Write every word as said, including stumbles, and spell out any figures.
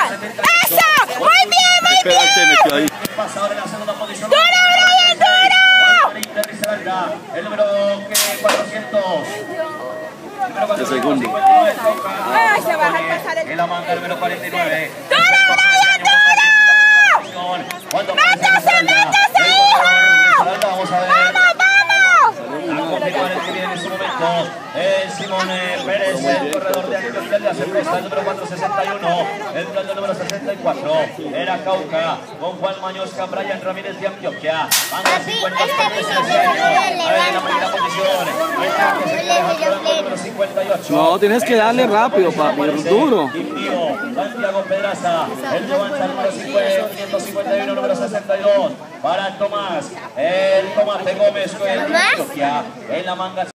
¡Eso! ¡Muy bien, muy bien! ¡Duro, Brian, duro! El número cuatrocientos. De segundo. ¡Ay, se baja a pasar el... En la manga número cuarenta y nueve. ¡Duro, Brian, duro! ¡Métase, métase, hijo! Vamos a ver. ¡Vamos, vamos! A continuar el que viene en este momento es Simón Pérez, el corredor de Antioquia de la Cerveza, el número cuatrocientos sesenta y uno, el plato número sesenta y cuatro, era Cauca, con Juan Mañosca, Brian Ramírez de Antioquia, van a cincuenta partes en ese año, a ver en la primera posición, el número cincuenta y ocho. No, tienes que darle rápido, papi, duro. Santiago Pedraza, el Giovanza número quinientos cincuenta y uno, número sesenta y dos, para Tomás, el Tomás de Gómez, en Antioquia, en la manga.